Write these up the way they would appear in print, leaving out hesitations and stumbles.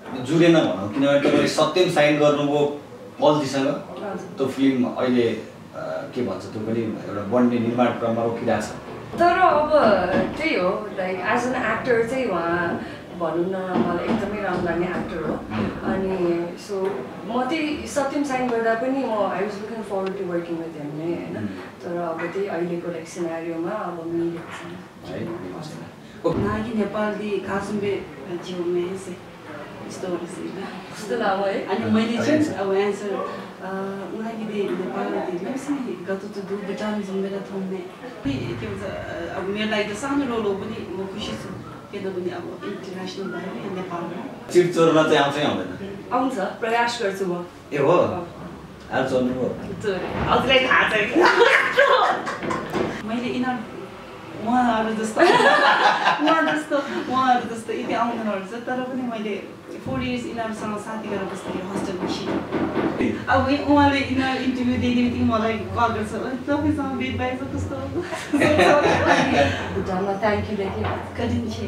Xuren भनौँ किनभने तपाईँले सत्यम साइन गर्नुभयो पल्जीसँग त्यो फिल्म अहिले के भन्छ त्यो पनि एउटा बन्ने निर्माण क्रममा रोकिरहेको छ तर अब त्यही हो लाइक एज एन एक्टर चाहिँ उहाँ भनौँ न मलाई एकदमै राम्रो लाग्ने एक्टर हो अनि सो म त्यही सत्यम साइन गर्दा पनि म I was looking forward to working with him नै होइन तर अब त्यही अहिलेको लाइक सिनारियोमा अब मिलेको छैन नागी नेपाली कासुम्बे जिउमा यसै यस्तो कस्तो लामो है अनि मैले चाहिँ अब एन्सर उहाँले नेपाली मैंने गत तो दो बचाने मेरा थोड़ने के भन्छ अब मेरो लागि त सानो रोल हो पनि म खुसी छु किनभने अब इन्टरनेसनल भयो नि नेपालमा चिरचोरमा चाहिँ आउँछ आउँदैन आउँछ प्रयास गर्छु म ए हो आज चल्नु हो हजुरलाई थाहा छ मैले उहाँहरू जस्तो यति आउँदैन रहेछ तर पनि मैले 4 years यिनीहरूसँग साथी गरेर बस्दाखेरि हस्टेलमा सिकेँ अब उहाँले यिनीहरू इन्टरभ्यू दिने बित्तिकै मलाई कल गर्छ तपाईँसँग भेट भएछ कस्तो बुढामा थ्याङ्क यू लेखे करिन्छे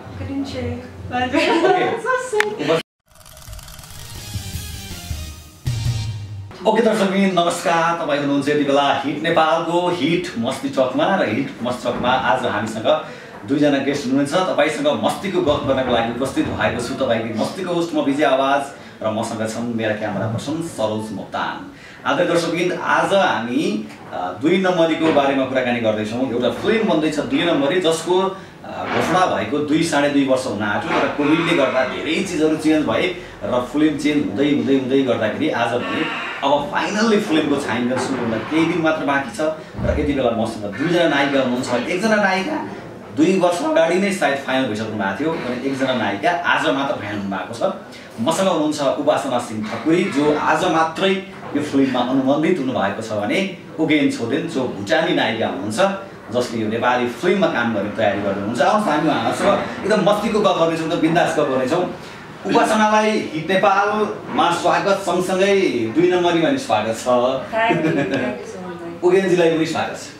ओके दर्शकबिन नमस्कार तपाईँ हुनुहुन्छ यति बेला हिट नेपालको हिट मस्ती चकमा र हिट मस्ती चकमा आज हामीसँग दुईजना गेस्ट हुनुहुन्छ तपाईसँग मस्तीको गफ गर्नको लागि उपस्थित भएको छु तपाईको मस्तीको होस्ट म विजय आवाज र मसँग छन् मेरा क्यामेरा पर्सन सरोज मोक्तान आदरणीय दर्शकबिन आज हामी 2 नम्बरीको बारेमा कुराकानी गर्दैछौँ एउटा फिल्म बन्दैछ 2 नम्बरी जसको घोषणा भएको 2.5 वर्ष हुन आँट्यो तर कोभिडले गर्दा धेरै चिजहरू चेन्ज भए र फिल्म चेन्ज हुँदै गर्दाखेरि आज भने अब फाइनल्ली फिल्मको छायाङ्कन सुरु हुन केही दिन मात्र बाँकी छ र यति बेला मसँग 2 जना नायिका हुनुहुन्छ एकजना नायिका 2 वर्ष अगाडि नै सायद फाइनल भइसक्नु भएको थियो अनि एकजना नायिका आज मात्र फाइनल हुनु भएको छ मसँग हुनुहुन्छ उपासना सिंह ठकुरी जो आज मात्रै यो फिल्ममा अनुबन्धित हुनु भएको छ भने उगेन छोडेन जो भुटानी नायिका हुनुहुन्छ जसले यो नेपाली फिल्ममा काम गर्ने तयारी गर्नुहुन्छ आउनुहोस् हामी उहाँसँग एकदम मस्तीको गफ गर्नेछौँ त बिन्दास गफ गर्नेछौँ उपासनालाई हिट नेपालमा स्वागत सँगसँगै 2 नम्बरीमा नि स्वागत छ उगेनजीलाई पनि स्वागत छ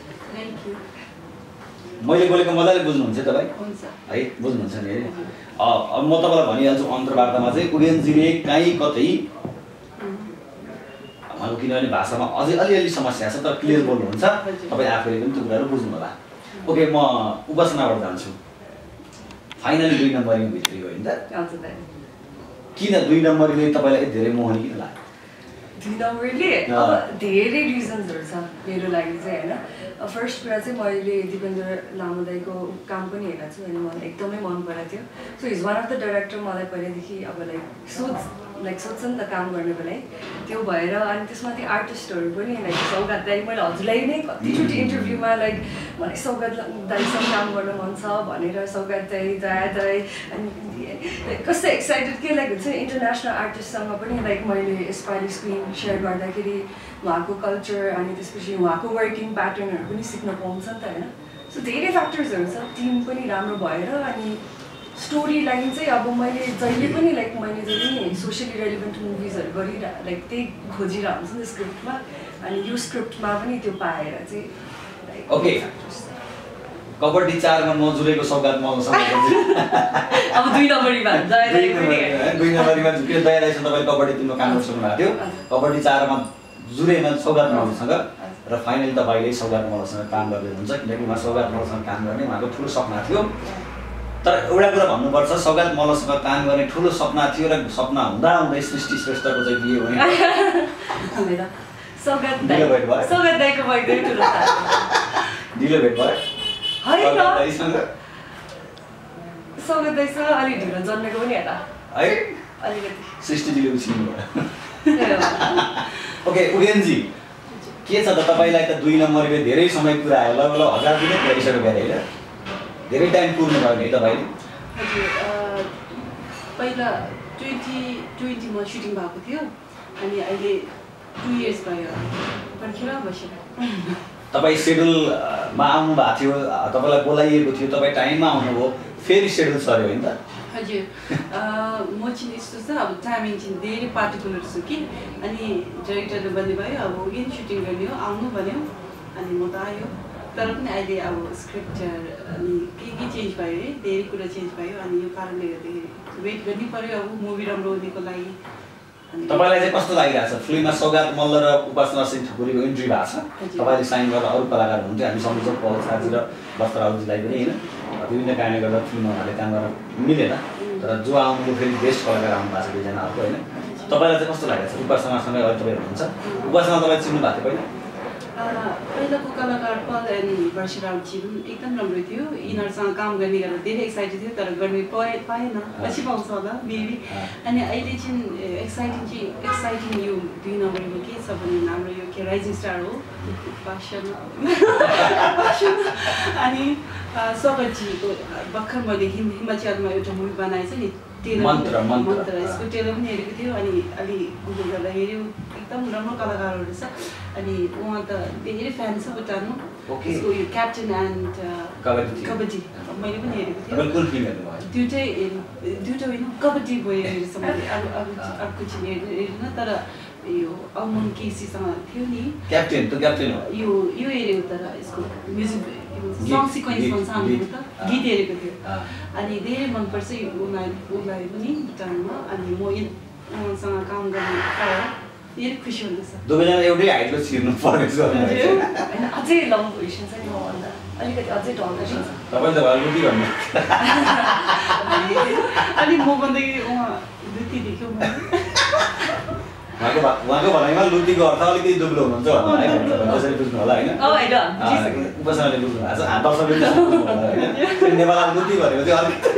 मैले बोलेको मजाले बुझ्नुहुन्छ तपाईँ है बुझ्नुहुन्छ नि अब म तपाईँलाई भनिहाल्छु अन्तर्वार्तामा चाहिँ उगेनजीले कहीँ कतै उहाँको किनभने भाषामा अझै अलिअलि समस्या छ तर क्लियर बोल्नुहुन्छ तपाईँ आफैले पनि त्यो कुराहरू बुझ्नु होला ओके म उपासनाबाट जान्छु फाइनली 2 नम्बरीमा भित्रियो होइन त किन 2 नम्बरीले तपाईँलाई धेरै मोहनी किन लाग्यो 2 नम्बरले अब धेरै रिजन्सहरू छ मेरो लागि चाहिँ होइन फर्स्ट कुरा चाहिँ मैले दिपेन्द्र लामोदाईको काम पनि हेरेको छु अनि मलाई एकदमै मन परेको थियो so is one of the director मलाई पहिल्यैदेखि अब लाइक सोच्छ नि त काम गर्नको लागि त्यो भएर अनि त्यसमा त्यो आर्टिस्टहरू पनि लाइक सौगात दाई मैले हजुरलाई नै कतिचोटि इन्टरभ्यूमा लाइक मलाई सौगात दाईसँग काम गर्न मन छ भनेर सौगात दाई दया दाई अनि कस्तो एक्साइटेड के लाइक हुन्छ इन्टरनेसनल आर्टिस्टसँग पनि लाइक मैले यसपालि स्क्रिन सेयर गर्दाखेरि उहाँको कल्चर अनि त्यसपछि उहाँको वर्किङ प्याटर्नहरू पनि सिक्न पाउँछ नि त होइन सो धेरै फ्याक्टर्सहरू छ टिम पनि राम्रो भएर अनि स्टोरी लाइन चाहिँ अब मैले जहिले पनि लाइक मैले जहिले नि सोसियली रेलिभेन्ट मुभिजहरू लाइक त्यही खोजिरहेको हुन्छ नि स्क्रिप्टमा अनि यो स्क्रिप्टमा पनि त्यो पाएर चाहिँ लाइक ओके कबड्डी 4 मा म जुरेको सौगात मसँग अब 2 नम्बरीमा दुई नम्बरीमा जुके दया दाइसँग तपाईले कबड्डी 3 मा काम गर्नु भएको थियो कबड्डी 4 मा जुरेमा सौगात मसँग र फाइनली तपाईले सौगात मसँग काम गर्दै हुनुहुन्छ किनकि उहाँ सौगात मसँग काम गर्ने उहाँको ठुलो सपना थियो तर एउटा कुरा भन्नुपर्छ सौगात मल्लसँग काम गर्ने ठुलो सपना थियो र सपना हुँदै सृष्टि श्रेष्ठको चाहिँ बिहे भयो सौगात दाइको भइदियो ठुलो ढिलो भेट भयो होइन सौगात दाइसँग अलि ढिलो जन्मेको पनि होला है अलिकति सृष्टिजीले उछिनु भयो ओके उगेनजी के छ त तपाईलाई त 2 नम्बरले धेरै समय पुरायो ल 1000 दिनै गरिसक्यो गरे हैन धेरै टाइम पुग्नु भयो नि तपाईले हजुर पहिला 2020 मा सुटिङ भएको थियो अनि अहिले 2 इयर्स भयो पर्खेर बसेर तपाई शेड्युल मा आउनु भएको थियो तपाईलाई बोलाइएको थियो तपाई टाइममा आउनुभयो फेरि शेड्युल सर्यो हैन त हजुर म चाहिँ यस्तो छ अब टाइमिङ चाहिँ धेरै पार्टिकुलर छु कि अनि डाइरेक्टरले भन्नुभयो अब उगेन सुटिङ गर्ने हो आउनु भन्यो अनि म त आयो तर पनि अहिले अब स्क्रिप्ट अनि के चेन्ज भयो है धेरै कुरा चेन्ज भयो अनि यो कारणले गर्दाखेरि वेट गर्नै पर्यो अब मुभी राम्रो हुनेको लागि तपाईलाई चाहिँ कस्तो लागिरहेछ फिल्ममा सौगात मल्ल र उपासना सिंह ठकुरीको इन्ट्री भएको छ तपाईले साइन गरेर अरू कलाकार हुनुहुन्थ्यो हामी सम्झौँ पवन साजी र बस्तर राउतजीलाई पनि होइन विभिन्न कारणले गर्दा फिल्ममा उहाँले काम गर्न मिलेन तर जो आउनु फेरि बेस्ट कलाकार आउनु भएको छ दुईजना अर्को होइन तपाईलाई चाहिँ कस्तो लागेको छ उपासनासँग अहिले तपाईँ हुनुहुन्छ उपासना तपाईँ चिन्नु भएको थियो पहिलाको कलाकार पल एन्ड वर्षी राउतजी पनि एकदम राम्रो थियो यिनीहरूसँग काम गर्ने गरेर धेरै एक्साइटेड थियो तर गर्ने पाएन पछि पाउँछ होला मेबी अनि अहिले चाहिँ एक्साइटिङ यो 2 नम्बरमा के छ भने हाम्रो यो के राइजिङ स्टार हो उपासना अनि सगतजीको भर्खर मैले हिमाचलमा एउटा मुभी बनाएछ नि मन्त्र यसको टेलर पनि हेरेको थियो अनि अलि गुगल गर्दा हेऱ्यो एकदम राम्रो कलाकारहरू रहेछ अनि उहाँ त धेरै फ्यान छ भुटानको यसको यो क्याप्टेन एन्ड कबड्डी मैले पनि हेरेको थिएँ दुइटै होइन कबड्डी भयो हेरेछ मैले अर्को चाहिँ हेरेन तर यो अमन केसीसँग थियो नि क्याप्टेन हो यो हेरेको तर यसको म्युजिक सङ सिक्वेन्स भन्छ हामीले त गीत हेरेको थियो अनि धेरै मनपर्छ उसलाई पनि भुटानमा अनि म उहाँसँग काम गर्ने पाएर धेरै खुसी हुँदैछ दुवैजना एउटै हाइटको छिर्नु पर्नेछ अझै लङ भइसन छ नि मभन्दा अलिकति अझै ढल्दै छ तपाईँले त लुटी गर्नु अनि म भन्दाखेरि उहाँ लुटी देख्यो उहाँको भनाइमा लुटीको अर्थ अलिकति दुब्लो हुनुहुन्छ त्यसरी बुझ्नु होला होइन उपासनाले बुझ्नु भएको छ दर्शकले बुझ्नु होला होइन नेपालमा लुटी भनेको चाहिँ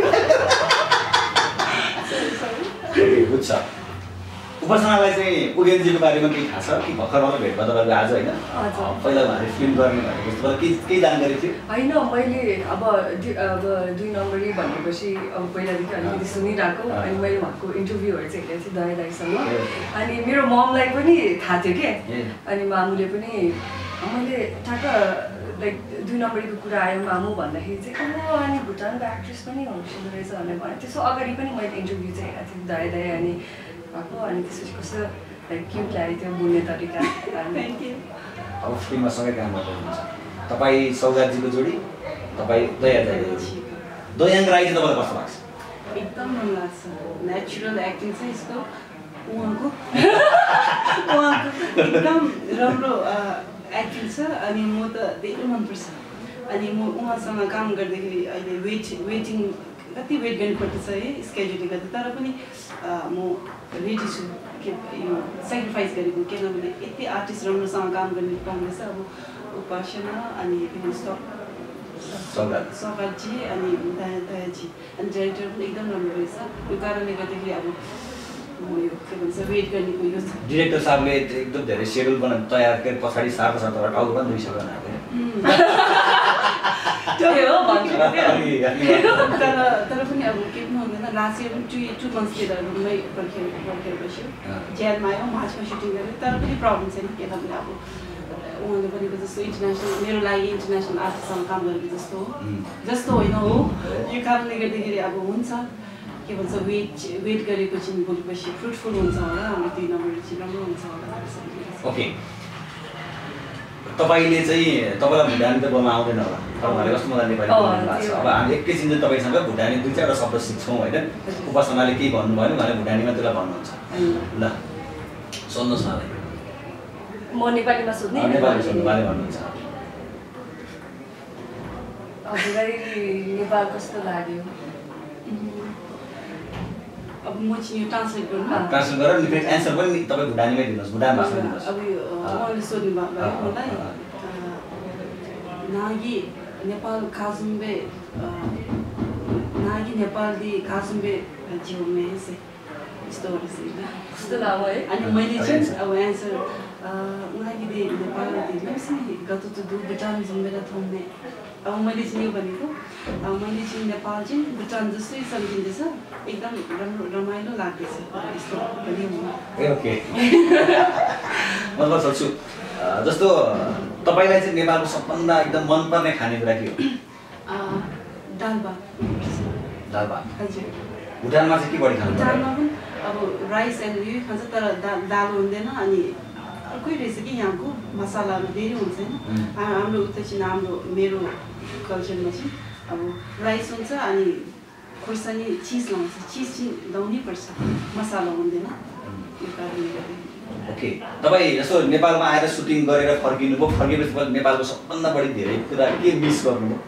अलिकति बुझ्छ उपासनालाई चाहिँ उगेनजीको बारेमा केही थाहा छ कि भर्खर मात्र भेट भयो तपाईँको आज होइन पहिला उहाँले फिल्म गर्ने भनेको जस्तो केही जानकारी थियो होइन मैले अब 2 नम्बरी भनेपछि अब पहिलादेखि अलिकति सुनिरहेको अनि मैले उहाँको इन्टरभ्यूहरू चाहिँ हेरेको थिएँ दया दाइसँग अनि मेरो ममलाई पनि थाहा थियो कि अनि मामुले पनि मैले ठ्याक्क लाइक 2 नम्बरीको कुरा आयो मामु भन्दाखेरि चाहिँ अनि भुटानको एक्ट्रेस पनि हुनुहुँदो रहेछ भनेर भनेको त्यसो अगाडि पनि मैले इन्टरभ्यू चाहिँ हेरेको थिएँ दया दाइ अनि अनि त्यसपछि कस्तो लाइक क्युट लागेको थियो बोल्ने तरिका अब फिल्ममा सँगै काम गर्दै हुनुहुन्छ तपाईँ सौगातजीको जोडी तपाईँ दयाङ राई चाहिँ तपाईँलाई कस्तो लाग्छ एकदम मन लाग्छ नेचुरल एक्टिङ छ यसको उहाँको एकदम राम्रो एक्टिङ छ अनि म त धेरै मनपर्छ अनि म उहाँसँग काम गर्दाखेरि अहिले वेटिङ कति वेट गर्नुपर्छ है स्केड्युलले गर्दा तर पनि म रेडी छु के यो सेक्रिफाइस गरेको किनभने यति आर्टिस्ट राम्रोसँग काम गर्ने पाउँदैछ अब उपासना अनि सौगातजी अनि दयाजी अनि डाइरेक्टर पनि एकदम राम्रो रहेछ यो कारणले गर्दाखेरि अब म यो के भन्छ वेट गर्नेको यो डिरेक्टर साहबले एकदम धेरै सेड्युल बनाएर तयार गरेर पछाडि सार्दा टाउको पनि दुइसक्यो तर पनि अब के पनि हुँदैन लास्ट इयर पनि 2 मन्थ्सतिर रुममै पर्खेर बस्यो जेलमा आयो मार्चमा सुटिङ गऱ्यो तर पनि प्रब्लम छैन किनभने अब उहाँले भनेको जस्तो इन्टरनेसनल मेरो लागि इन्टरनेसनल आर्टिस्टसँग काम गरेको जस्तो होइन हो यो कारणले गर्दाखेरि अब हुन्छ के भन्छ वेट गरेको चाहिँ भोलिपछि फ्रुटफुल हुन्छ होला हाम्रो 2 नम्बर चाहिँ राम्रो हुन्छ होला ओके तपाईँले चाहिँ तपाईँलाई भुटानी त बोल्न आउँदैन होला तपाईँले कस्तो मजाले नेपाली बोल्नु भएको छ अब हामी एकैछिन चाहिँ तपाईँसँग भुटानी 2-4 शब्द सिक्छौँ होइन उपासनाले केही भन्नुभयो भने उहाँले भुटानीमा त्यसलाई भन्नुहुन्छ ल सोध्नुहोस् न म नेपालीमा सोध्ने नेपाली सोध्नु उहाँले भन्नुहुन्छ हजुरलाई नेपाल कस्तो लाग्यो अब म चाहिँ यो ट्रान्सलेट गर्नु ट्रान्सलेट गरेर नि फेरि एन्सर पनि तपाईँ भुटानीमै दिनुहोस् भुटान भाषामा दिनुहोस् अब उहाँले सोध्नु भयो मलाई नागी नेपाल खाजुम्बे नागी नेपाली खाजुम्बे जिउमे यस्तो कस्तो लाग्यो है अनि मैले चाहिँ अब एन्सर उहाँले नेपाल गत त भुटान जुम्बेर थोम्ने अब मैले चाहिँ यो भनेको मैले चाहिँ नेपाल चाहिँ भुटान जस्तै सम्झिँदैछ एकदम राम्रो रमाइलो लाग्दैछ यस्तो पनि ओके मतलब सोच्छु जस्तो तपाईँलाई चाहिँ नेपालको सबभन्दा एकदम मनपर्ने खानेकुरा के हो दाल भात हजुर भुटानमा चाहिँ के बढी खानु भुटानमा पनि अब राइस एन्ड उयो खान्छ तर दाल हुँदैन अनि अर्कै रहेछ कि यहाँको मसालाहरू धेरै हुन्छ होइन हाम्रो उता चाहिँ हाम्रो मेरो कल्चरमा चाहिँ अब राइस हुन्छ अनि खुर्सानी चिज लाउँछ चिज चाहिँ लाउनै पर्छ मसाला हुँदैन यो कारणले गर्दा ओके तपाईँ जस्तो नेपालमा आएर सुटिङ गरेर फर्किनुभयो फर्किएपछि नेपालको सबभन्दा बढी धेरै कुरा के मिस गर्नुभयो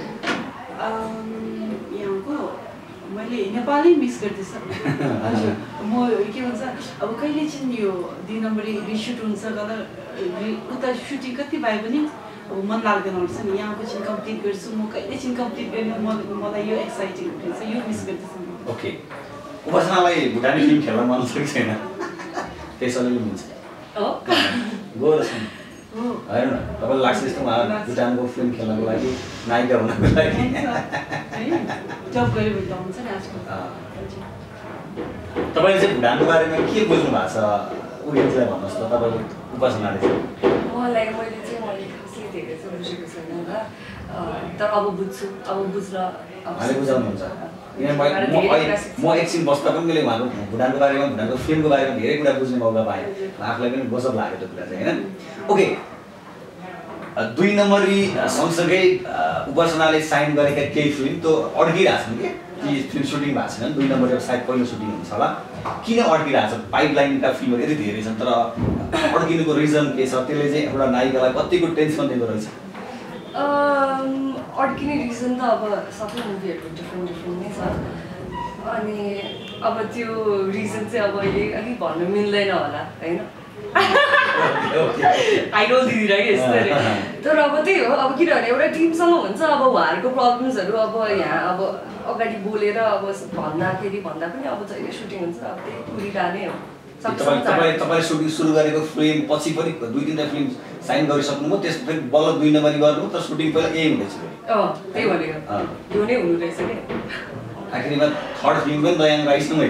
यहाँको मैले नेपालै मिस गर्दैछ हजुर म के भन्छ अब कहिले चाहिँ यो 2 नम्बरी रिसुट हुन्छ गएर उता सुटिङ कति भए पनि अब मन लाग्दैन हुन्छ नि यहाँको चाहिँ कम्प्लिट गर्छु म कहिले चाहिँ कम्प्लिट गर्ने मलाई यो एक्साइटिङ हुन्छ यो मिस गर्दैछ ओके उपासनालाई भुटानी फिल्म खेल्न मन छ कि छैन त्यसैले मिल्छ गएर छैन होइन तपाईँलाई लाग्छ यस्तो भुटानको फिल्म खेल्नको लागि नायिका हुनको लागि जब गऱ्यो भने त हुन्छ नि आजकल तपाईँले चाहिँ भुटानको बारेमा के बुझ्नु भएको छ उयोलाई भन्नुहोस् त तपाईँको उपासनाले चाहिँ मैले खासै धेरै चाहिँ बुझेको छैन होला तर अब बुझ्छु अब बुझ्न उहाँले बुझाउनुहुन्छ म एकछिन बस्दा पनि मैले उहाँको भुटानको बारेमा भुटानको फिल्मको बारेमा धेरै कुरा बुझ्ने मौका पाएँ आफूलाई पनि गजब लाग्यो त्यो कुरा चाहिँ होइन ओके 2 नम्बरी सँगसँगै उपासनाले साइन गरेका केही फिल्म त्यो अड्किरहेछन् कि फिल्म सुटिङ भएको छैन 2 नम्बरी सायद पहिलो सुटिङ हुन्छ होला किन अड्किरहेछ पाइपलाइनका फिल्महरू यति धेरै छन् तर अड्किनुको रिजन के छ त्यसले चाहिँ एउटा नायिकालाई कतिको टेन्सन दिँदो रहेछ अड्किने रिजन त अब सबै मुभीहरूको डिफ्रेन्ट नै छ अनि अब त्यो रिजन चाहिँ अब अहिले अलिक भन्नु मिल्दैन होला होइन आइडल दिदी र यस्तो तर अब त्यही हो अब किनभने एउटा टिमसँग हुन्छ अब उहाँहरूको प्रब्लम्सहरू अब यहाँ अब अगाडि बोलेर अब भन्दाखेरि भन्दा पनि अब जहिले सुटिङ हुन्छ अब त्यही पुरिरहने हो तपाईँले सुटिङ सुरु गरेको फिल्म पछि पनि 2-3 फिल्म साइन गरिसक्नुभयो त्यसपछि बल्ल 2 नम्बरी गर्नु तर सुटिङ पहिला यही हुँदैछ त्यही भनेको यो नै हुनु रहेछ कि आखिरमा थर्ड फिल्म पनि दयाङ राइस नै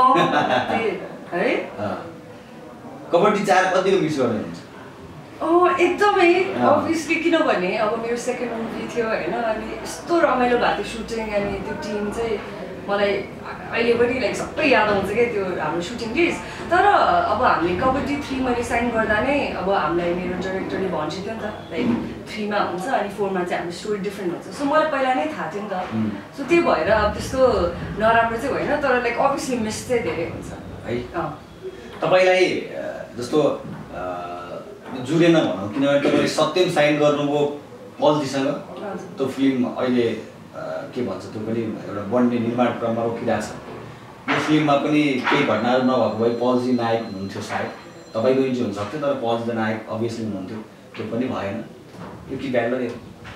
है कबड्डी 4 कतिको मिस गर्नुहुन्छ एकदमै अभियसली किनभने अब मेरो सेकेन्ड मुभी थियो होइन अनि यस्तो रमाइलो भएको थियो सुटिङ अनि त्यो टिम चाहिँ मलाई अहिले पनि लाइक सबै याद आउँछ क्या त्यो हाम्रो सुटिङ डेज तर अब हामीले कबड्डी 3 मैले साइन गर्दा नै अब हामीलाई मेरो डाइरेक्टरले भन्छ थियो नि त लाइक 3 मा हुन्छ अनि 4 मा चाहिँ हाम्रो स्टोरी डिफ्रेन्ट हुन्छ सो मलाई पहिला नै थाहा थियो नि त सो त्यही भएर अब त्यस्तो नराम्रो चाहिँ होइन तर लाइक अभियसली मिस चाहिँ धेरै हुन्छ है तपाईँलाई जस्तो जुरेन भनौँ किनभने तपाईँले सत्यम साइन गर्नुभयो पल्जीसँग त्यो फिल्म अहिले के भन्छ त्यो पनि एउटा बन्ने निर्माण क्रममा रोकिरहेको छ यो फिल्ममा पनि केही घटनाहरू नभएको भए पल्जी नायक हुनुहुन्थ्यो सायद तपाईँको इन्ट्री हुनसक्थ्यो तर पल्जी त नायक अभियसली हुनुहुन्थ्यो त्यो पनि भएन यो कि ब्याड लाग्यो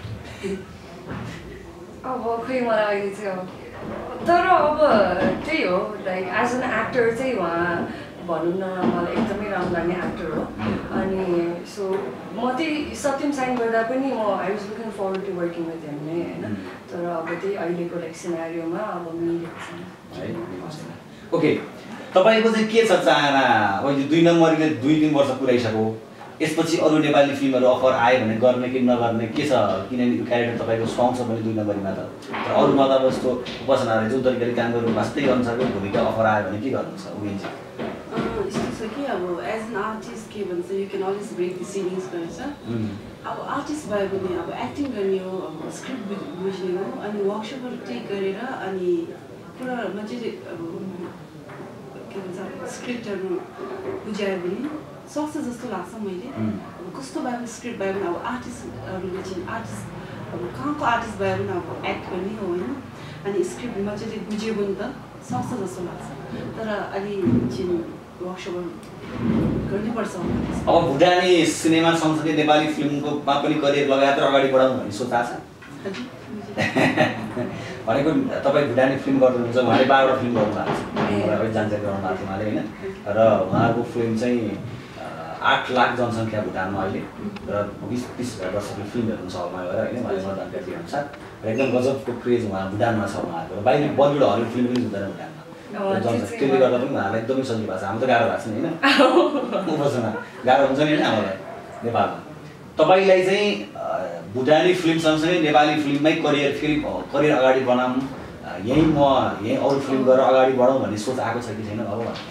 अब खै मलाई अहिले चाहिँ अब तर अब त्यही हो लाइक एज एन एक्टर चाहिँ उहाँ भनौँ न मलाई एकदमै राम्रो लाग्ने एक्टर हो अनि सो म त्यही सत्यम साइन गर्दा पनि म I was looking forward to working with him नै होइन तर अब त्यही अहिलेको लाइक सिनारियोमा अब मिलेको छैन ओके तपाईँको चाहिँ के छ चाहना अहिले 2 नम्बरले 2-3 वर्ष पुऱ्याइसक्यो यसपछि अरू नेपाली फिल्महरू अफर आयो भने गर्ने कि नगर्ने के छ किनभने यो क्यारेक्टर तपाईँको सुहाउँछ पनि 2 नम्बरीमा त तर अरूमा त जस्तो उपासनाले जुन तरिकाले काम गर्नु वास्तै अनुसारको भूमिका अफर आयो भने के गर्नुहुन्छ उयो यस्तो छ कि अब एज एन आर्टिस्ट के भन्छ you can always break the ceilings भन्छ अब आर्टिस्ट भयो भने अब एक्टिङ गर्ने हो अब स्क्रिप्ट बुझ्ने हो अनि वर्कसपहरू टेक गरेर अनि पुरा मजाले अब के भन्छ स्क्रिप्टहरू बुझायो भने सक्छ जस्तो लाग्छ मैले अब कस्तो भयो भने स्क्रिप्ट भयो भने अब आर्टिस्टहरूले चाहिँ आर्टिस्ट अब कहाँको आर्टिस्ट भयो भने अब एक्ट गर्ने हो होइन अनि स्क्रिप्ट मजाले बुझ्यो भने त सक्छ जस्तो लाग्छ तर अलि चाहिँ वर्कसपहरू गर्नुपर्छ अब भुटानी सिनेमा सँगसँगै नेपाली फिल्मकोमा पनि करियर लगाएर अगाडि बढाउनु भन्ने सोच आएको छ भनेको तपाईँ भुटानी फिल्म गर्नुहुन्छ उहाँले 12वटा फिल्म गर्नुभएको छ मलाई जानकारी गराउनु भएको थियो उहाँले होइन र उहाँको फिल्म चाहिँ 8 लाख जनसङ्ख्या भुटानमा अहिले र 20-30 हजार दर्शकले फिल्महरू हुन्छ हलमा गएर होइन उहाँले मलाई जानकारी दिएअनुसार र एकदम गजबको क्रेज उहाँ भुटानमा छ उहाँहरूको र बाहिर बलिउड हलिउड फिल्म पनि हुँदैन भुटानमा जनसङ्ख्या त्यसले गर्दा पनि उहाँलाई एकदमै सजिलो भएको छ हाम्रो त गाह्रो भएको छैन होइन उपासना गाह्रो हुन्छ नि होइन हामीलाई नेपालमा तपाईँलाई चाहिँ भुटानी फिल्म सँगसँगै नेपाली फिल्ममै करियर अगाडि बढाउँ यहीँ अरू फिल्म गरेर अगाडि बढाउँ भन्ने सोच आएको छ कि छैन भगवान्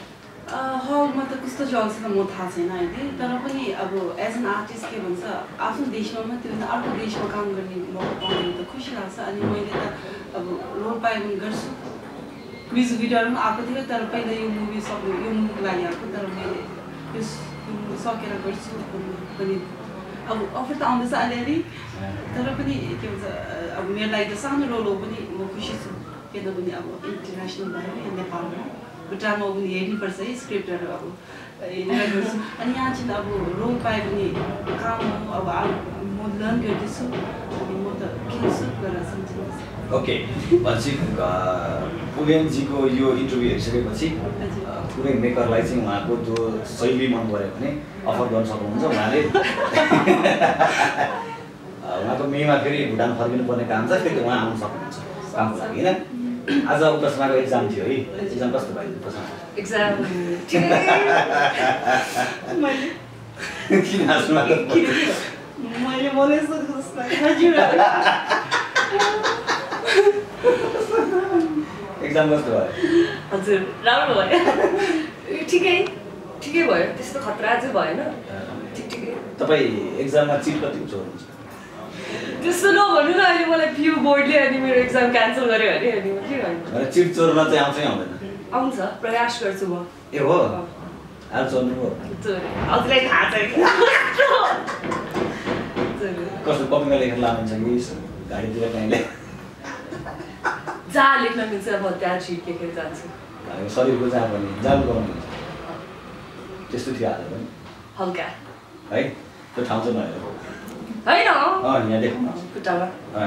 हलमा त कस्तो चल्छ त म थाहा छैन अहिले तर पनि अब एज एन आर्टिस्ट के भन्छ आफ्नो देशमा मात्रै होइन अर्को देशमा काम गर्ने मौका पाउने त खुसी लाग्छ अनि मैले त अब रोल पाएँ भने गर्छु म्युजिक भिडियोहरू पनि आएको थियो तर पहिला यो मुभीको लागि आएको तर मैले यो सकेर गर्छु पनि अब अफर त आउँदैछ अलिअलि तर पनि के भन्छ अब मेरो लागि त सानो रोल हो पनि म खुसी छु किनभने अब इन्टरनेसनल भयो यहाँ नेपालमा भुटानमा पनि हेर्नुपर्छ है स्क्रिप्टहरू अब हेरेर गर्छु अनि यहाँ चाहिँ अब रोल पाएँ भने काम हो अब म लर्न गर्दैछु अनि म त खेल्छु गरेर सम्झिनुहोस् ओके भनेपछि पुगेनजीको यो इन्टरभ्यू हेरिसकेपछि पुगेन मेकरलाई चाहिँ उहाँको त्यो शैली मन पऱ्यो भने अफर गर्न सक्नुहुन्छ उहाँले उहाँको मेमा फेरि भुटान फर्किनु पर्ने काम छ फेरि उहाँ आउनु सक्नुहुन्छ कामको लागि होइन आज उपासनाको एक्जाम थियो है एक्जाम कस्तो भयो उपासना एक्जाम किन हाँस्नु भएको मैले बोलेछु हजुर एक्जाम कस्तो भयो हजुर राम्रो भयो ठिकै भयो त्यस्तो खतरा चाहिँ भएन ठिकै तपाईँ एक्जाममा चिट कति चोर्नुहुन्छ त्यस्तो नभन्नु न अहिले मलाई पियु बोर्डले अनि मेरो एक्जाम क्यान्सल गर्यो अरे अनि म के गर्नु चिट चोर्न चाहिँ आउँछै आउँदैन आउँछ प्रयास गर्छु म ए हो आज चोर्नु हो हजुरलाई थाहा छ कस्तो कपीमा लेखेर लानुहुन्छ कि गाडीतिर कहीँले जहाँ लेख्न मिल्छ म त्यहाँ छिट लेखेर जान्छु शरीरको जहाँ पनि जानु गराउनुहुन्छ त्यस्तो थियो आज पनि हल्का है त्यो ठाउँ चाहिँ नहेर होइन यहाँ देख्नु खुट्टामा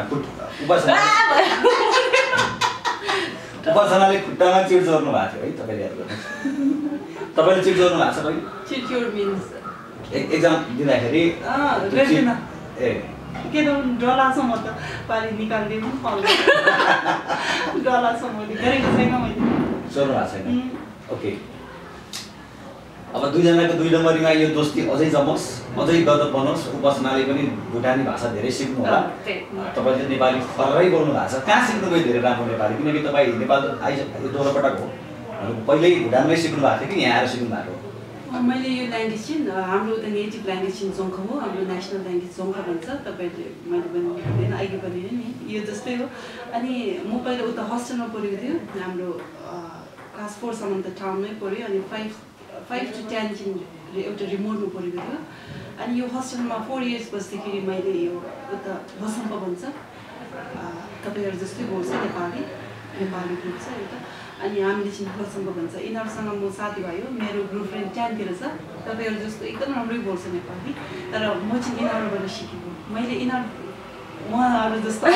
उपासनाले खुट्टामा चिट चोर्नु भएको थियो है तपाईँले याद गर्नुहोस् तपाईँले चिट चोर्नु भएको छ कहिले चिट्योर मिन्स एक्जाम दिँदाखेरि ए के त डलाछ म त पारी निकाल्दिनु पाउँदैन डलाछ मैले गरेको छैन मैले चोर्नु भएको छैन ओके अब दुईजनाको दुई नम्बरीमा यो दोस्ती अझै जमोस् अझै गदत बनोस् उपासनाले पनि भुटानी भाषा धेरै सिक्नु होला तपाईँले नेपाली फर्रै बोल्नु भएको छ कहाँ सिक्नुभयो धेरै राम्रो नेपाली किनकि तपाईँ नेपाल आइसक्नु दोहोरोपटक हो पहिल्यै भुटानमै सिक्नु भएको थियो कि यहाँ आएर सिक्नु भएको हो मैले यो ल्याङ्ग्वेज चाहिँ हाम्रो त नेटिभ ल्याङ्ग्वेज चाहिँ जोङ्खा हो हाम्रो नेसनल ल्याङ्ग्वेज जोङ्खा भन्छ तपाईँहरूले मैले पनि भन्दैन अहिले पनि नि यो जस्तै हो अनि म पहिला उता हस्टेलमा पढेको थियो हाम्रो क्लास 4सम्म त टाउनमै पढ्यो अनि 5 to 10 चाहिँ एउटा रिमोटमा पढेको थियो अनि यो हस्टेलमा 4 इयर्स बस्दाखेरि मैले यो उता भसम्प भन्छ तपाईँहरू जस्तै बोल्छ नेपाली बोल्छ एउटा अनि हामीले चाहिँ भसम्प भन्छ यिनीहरूसँग म साथी भयो मेरो ग्रुप फ्रेन्ड 10 तिर छ तपाईँहरू जस्तो एकदम राम्रै बोल्छ नेपाली तर म चाहिँ यिनीहरूबाट सिकेको मैले उहाँहरू जस्तो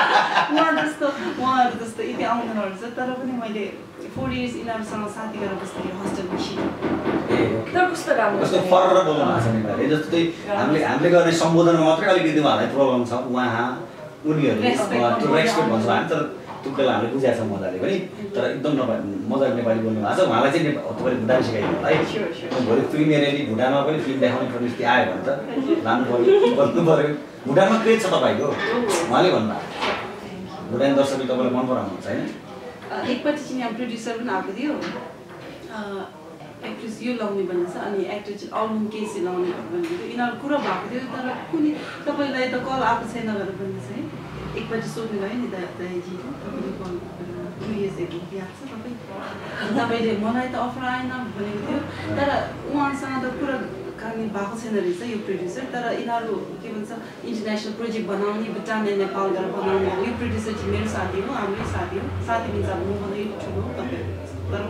यति आउँदैनहरू छ तर पनि मैले 4 इयर्स यिनीहरूसँग साथी गरेर बस्दाखेरि हस्टेलमा सिकेँ कस्तो फरक बोल्नु भएको छ नेपाली जस्तै हामीले गर्ने सम्बोधनमा मात्रै अलिकति उहाँलाई प्रब्लम छ उहाँ उनीहरू त्यो रेस्पेक्ट भन्छ हामी तर त्यो बेला हामीले बुझाएको छ मजाले पनि तर एकदम मजाले नेपाली बोल्नु भएको छ उहाँलाई चाहिँ तपाईँले भुटान सिकाइदिनु होला है भोलि फिल्म हेरेर भुटानमा पनि फिल्म देखाउने परिस्थिति आयो भने त लानु पऱ्यो बस्नु पऱ्यो भुटानमा क्रेज छ तपाईँको उहाँले भन्नुभएको भुटान दर्शकले तपाईँलाई मन पराउनुहुन्छ होइन एकपट्टि चाहिँ यहाँ प्रड्युसर पनि आएको थियो एक्ट्रेस यो लाउने भनेछ अनि एक्टर चाहिँ अल्मुन केसी लाउने भनेको थियो यिनीहरू कुरा भएको थियो तर कुनै तपाईँलाई त कल आएको छैन भनेर भन्दैछ है एकपल्ट सोध्नु भयो नि दाइजी तपाईँले कल 2 इयर्स एगो याद छ तपाईँले मलाई त अफर आएन भनेको थियो तर उहाँसँग त कुरा कामी भएको छैन रहेछ यो प्रड्युसर तर यिनीहरू के भन्छ इन्टरनेसनल प्रोजेक्ट बनाउने भुटान नेपाल गरेर बनाउने यो प्रड्युसर चाहिँ मेरो साथी हो हाम्रै साथी हो साथी मिन्स अब म मात्रै ठुलो तपाईँहरू तर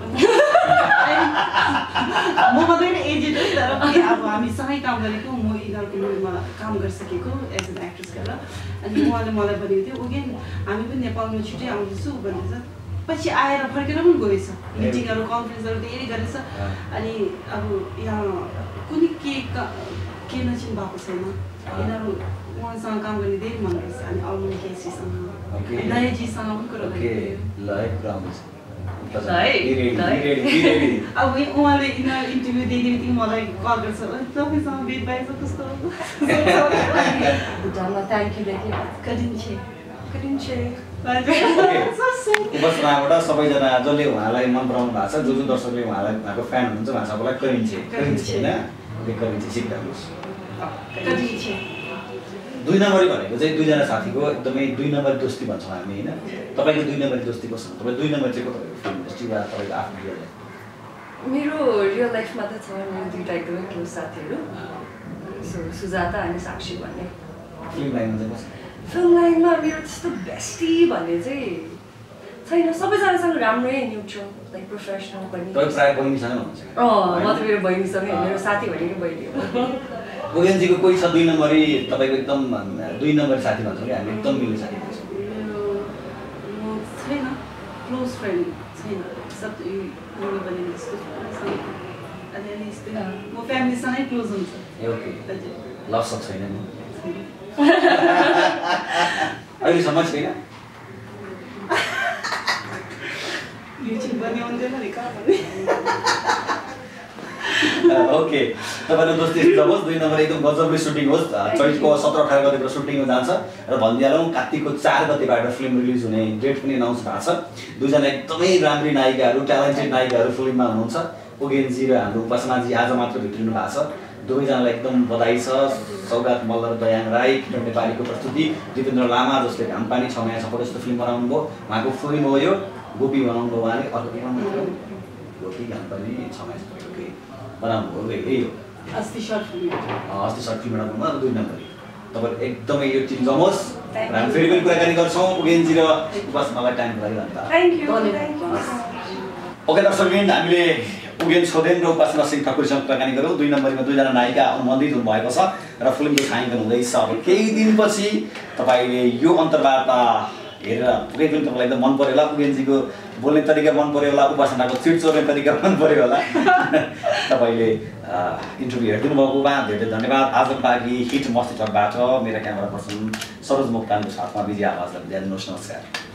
म मात्रै एजेड हो तर पनि अब हामी सँगै काम गरेको म यिनीहरूको मुभीमा काम गरिसकेको एज एन एक्ट्रेस गरेर अनि उहाँले मलाई भनेको थियो ओके हामी पनि नेपालमा छिटै आउँदैछु भन्दैछ पछि आएर फर्केर पनि गएछ मिटिङहरू कन्फरेन्सहरू धेरै गरेछ अनि अब यहाँ कुनै के नचिन् भएको छैन यिनीहरू उहाँसँग काम गर्ने धेरै मन रहेछ अनि अल्मुन केसीसँग दयाजीसँग पनि कुरा गरेको अब उहाँले यिनीहरू इन्टरभ्यू दिने बित्तिकै मलाई कल गर्छ तपाईँसँग भेट भएछ कस्तो भुटानमा थ्याङ्क यू कठिन छ उपासनाबाट सबैजना जसले उहाँलाई मन पराउनु भएको छ जो दर्शकले उहाँलाई उहाँको फ्यान हुनुहुन्छ उहाँ सबैलाई करिन्छ होइन करिन्छ सिक्नुहोस्। 2 नम्बरी भनेको चाहिँ दुईजना साथीको एकदमै 2 नम्बरी दोस्ती भन्छौँ हामी होइन। तपाईँको 2 नम्बरी दोस्ती कस्तो? तपाईँ 2 नम्बरी चाहिँ को तपाईँको फिल्म इन्डस्ट्री वा तपाईँको आफ्नो रियल लाइफ? मेरो रियल लाइफमा त छ मेरो 2टा एकदमै क्लोज साथीहरू, सुजाता अनि साक्षी भन्ने। फिल्म लाइनमा चाहिँ कस्तो? फिल्म लाइनमा मेरो त्यस्तो बेस्टी भन्ने चाहिँ छैन, सबैजनासँग राम्रै न्युट्रल लाइक प्रोफेसनल पनि। तपाईँ प्रायः बहिनीसँग हुनुहुन्छ? म त मेरो बहिनीसँगै, मेरो साथी भनेको बहिनी हो। उगेनजीको कोही छ 2 नम्बरी तपाईँको एकदम 2 नम्बरी साथी भन्छौँ कि हामी एकदम मिल्ने साथी भन्छौँ? छैन, क्लोज फ्रेन्ड छैन, सब मेरो पनि त्यस्तो अलिअलि यस्तै म फ्यामिलीसँगै क्लोज हुन्छ। ओके, लभ सक छैन नि अहिलेसम्म छैन? ओके, तपाईँको दोस्ती होस्, 2 नम्बर एकदम गजबले सुटिङ होस्। चैतको 17-18 गतिको सुटिङमा जान्छ र भनिदिइहालौँ कार्तिकको 4 गतिबाट फिल्म रिलिज हुने डेट पनि अनाउन्स भएको छ। दुईजना एकदमै राम्री नायिकाहरू, ट्यालेन्टेड नायिकाहरू फिल्ममा हुनुहुन्छ। उगेनजी र हाम्रो उपासनाजी आज मात्र भेटिनु भएको छ। दुवैजनालाई एकदम बधाई छ। सौगात मल्ल र दयाङ राई, किरण नेपालीको प्रस्तुति, दिपेन्द्र लामा जसले घामपानी 6 माया सपो जस्तो फिल्म बनाउनु भयो, उहाँको फिल्म हो यो। गोपी बनाउनु भयो उहाँले, अर्को के बनाउनु भयो? गोपी घामपानी 6 माया सपो बनाउनु भयो, यही हो। अस्ति सर्ट फिल्मबाट बनाउनु 2 नम्बरी। तपाईँ एकदमै यो टिम जमोस्। हामी फेरि पनि कुराकानी गर्छौँ उगेनजी र उपासनालाई टाइमको लागि धन्यवाद। ओके दर्शकवृन्द, हामीले उगेन छोदेन र उपासना सिंह ठकुरीसँग कुराकानी गऱ्यौँ। 2 नम्बरीमा दुईजना नायिका अनुबन्धित हुनुभएको छ र फिल्मको छायाङ्कन हुँदैछ। अब केही दिनपछि तपाईँले यो अन्तर्वार्ता हेरेर पुरै फिल्म तपाईँलाई एकदम मन पऱ्यो होला। उगेनजीको बोल्ने तरिका मन पऱ्यो होला, उपासनाको चिट चोर्ने तरिका मन पऱ्यो होला। तपाईँले इन्टरभ्यू हेरिदिनु भएको भए धेरै धेरै धन्यवाद। आजको लागि हिट मस्ती टकबाट मेरा क्यामेरा पर्सन सरोज मोक्तानको साथमा विजय आवाजलाई बिदा दिनुहोस्। नमस्कार।